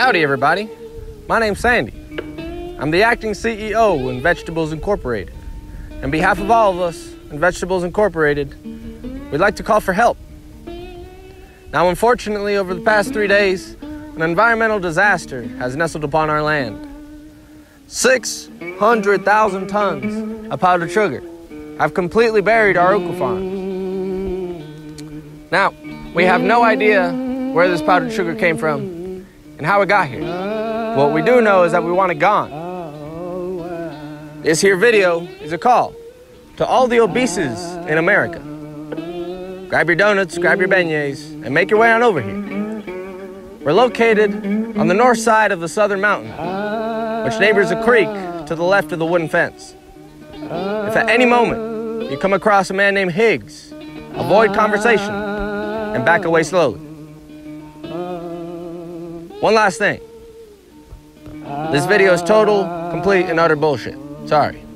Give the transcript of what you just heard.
Howdy, everybody. My name's Sandy. I'm the acting CEO in Vegetables Incorporated. On behalf of all of us in Vegetables Incorporated, we'd like to call for help. Now, unfortunately, over the past 3 days, an environmental disaster has nestled upon our land. 600,000 tons of powdered sugar have completely buried our Oco farms. Now, we have no idea where this powdered sugar came from and how it got here. What we do know is that we want it gone. This here video is a call to all the obeses in America. Grab your donuts, grab your beignets, and make your way on over here. We're located on the north side of the Southern Mountain, which neighbors a creek to the left of the wooden fence. If at any moment you come across a man named Higgs, avoid conversation and back away slowly. One last thing. This video is total, complete, and utter bullshit. Sorry.